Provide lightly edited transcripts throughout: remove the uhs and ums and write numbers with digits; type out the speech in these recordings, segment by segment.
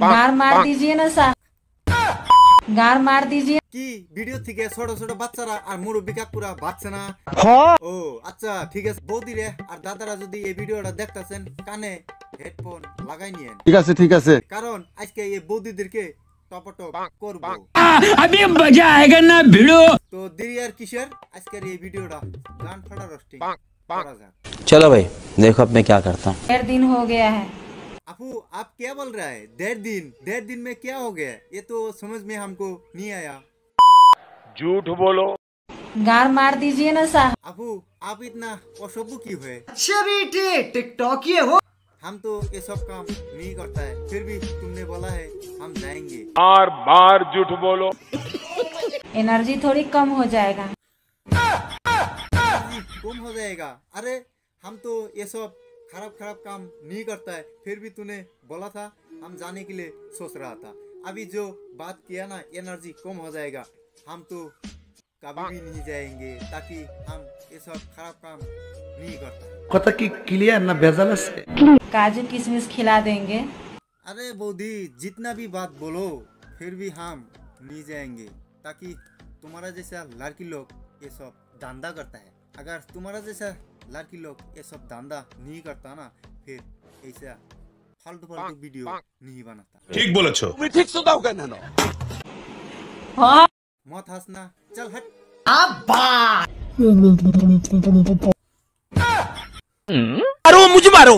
गार मार दीजिए ना साहब, गार मार दीजिए। কি ভিডিও থেকে ছোট ছোট বাচ্চারা আর মুরব্বি কাকুরা বাচ্চা না? ও আচ্ছা ঠিক আছে, বৌদিরে আর দাদারা যদি এই ভিডিওটা দেখতাছেন কানে হেডফোন লাগাই নিয়েন। ঠিক আছে কারণ আজকে এই বৌদিদেরকে টপটপ করব। अभी मजा आएगा ना भिड़ो। তো দেরি আর কিসের, আজকের এই ভিডিওটা গান ফাটা রোস্টিং করা যাক। चलो भाई देखो अब मैं क्या करता हूँ। 1.5 दिन हो गया है। আপু आप क्या बोल रहा है? 1.5 दिन में क्या हो गया? ये तो समझ में हमको नहीं आया। झूठ बोलो। गार मार दीजिए ना साहब। আপু आप इतना অসভ্য কি हुए? अच्छा बेटे टिकटॉक ये हो। हम तो ये सब काम नहीं करता है, फिर भी तुमने बोला है हम जाएंगे। बार बार झूठ बोलो। एनर्जी थोड़ी कम हो जाएगा। गुम हो जाएगा? अरे हम तो ये सब खराब खराब काम नहीं करता है, फिर भी तूने बोला था हम जाने के लिए सोच रहा था। अभी जो बात किया ना एनर्जी कम हो जाएगा, हम तो कभी भी नहीं जाएंगे, ताकि हम ये सब खराब काम नहीं करता। কথা কি ক্লিয়ার না ভেজাল আছে? काजू किशमिश खिला देंगे। अरे बौदी जितना भी बात बोलो फिर भी हम नहीं जाएंगे, ताकि तुम्हारा जैसा लड़की लोग ये सब धंधा करता है। अगर तुम्हारा जैसा लड़की लोग ये सब धंधा नहीं करता ना, फिर ऐसा फालतू फालतू वीडियो नहीं बनाता। ठीक बोलेছো। हाँ। मत हंसना, चल हट। मारो मुझे मारो।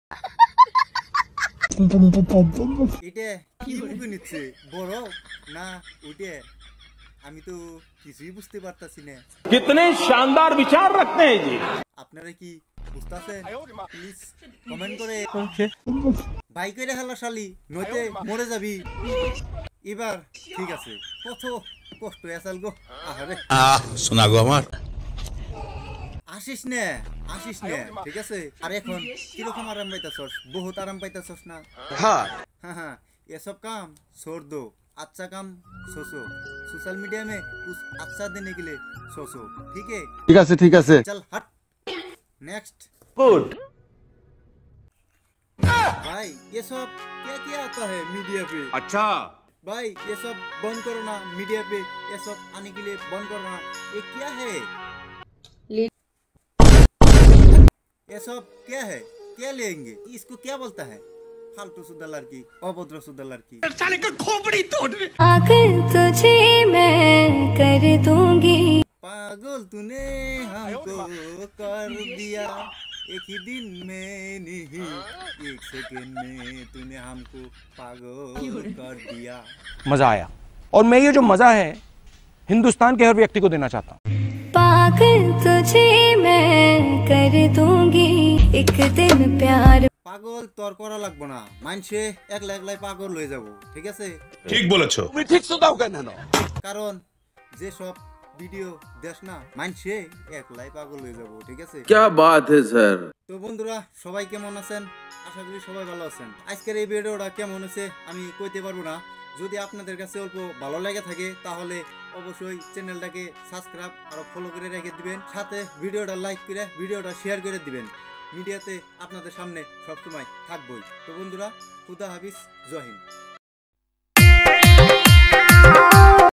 এটা কি বুঝে নিচ্ছে, বড় না ওইটা? আমি তো কিছুই বুঝতে পারতাছি না। कितने शानदार विचार रखते हैं जी। আপনারা কি বুঝতাছেন? প্লিজ কমেন্ট করে বাই করে হেলা শালি, নইতে মরে যাবি। এবার ঠিক আছে, কত কষ্ট এসাল গো। আরে सुना गो আমার। আসিস না ঠিক আছে। আর এখন কিরকম আরাম পাইতাছস? বহুত আরাম পাইতাছস না? হ্যাঁ হ্যাঁ, এসব काम छोड़ दो, अच्छा काम सोचो। सोशल मीडिया में कुछ अच्छा देने के लिए सोचो, ठीक है? ठीक है चल हट। Next good. भाई ये सब क्या क्या आता है मीडिया पे? अच्छा भाई ये सब बंद करो ना, मीडिया पे ये सब आने के लिए बंद करो ना। ये क्या है? ये सब क्या है? क्या लेंगे? इसको क्या बोलता है? फालतू सुधा लड़की, अभद्र सुधा लड़की। साले का खोपड़ी तोड़ दे। पागल तुझे मैं कर दूंगी। पागल तूने हमको कर दिया, एक ही दिन में नहीं, एक सेकंड में तूने हमको पागल कर दिया। मजा आया, और मैं ये जो मजा है हिंदुस्तान के हर व्यक्ति को देना चाहता हूँ। पागल तुझे मैं कर दूंगी, एक दिन प्यार। পাগল তোর করা লাগবো না, মানছে একলা একলাই পাগল হয়ে যাব, ঠিক আছে? ठीक बोलेছো। কারণ যে সব ভিডিও দেখ না, মানছে একলাই পাগল হয়ে যাব, ঠিক আছে? क्या बात है सर। তো বন্ধুরা সবাই কেমন আছেন? আশা করি সবাই ভালো আছেন। আজকের এই ভিডিওটা কেমন হয়েছে আমি কইতে পারবো না। যদি আপনাদের কাছে অল্প ভালো লাগে থাকে তাহলে অবশ্যই চ্যানেলটাকে সাবস্ক্রাইব আর ফলো করে রেখে দিবেন, সাথে ভিডিওটা লাইক করে ভিডিওটা শেয়ার করে দিবেন। মিডিয়াতে আপনাদের সামনে সবসময় থাকবই। তো বন্ধুরা খুদা হাফিজ, জয় হিন্দ।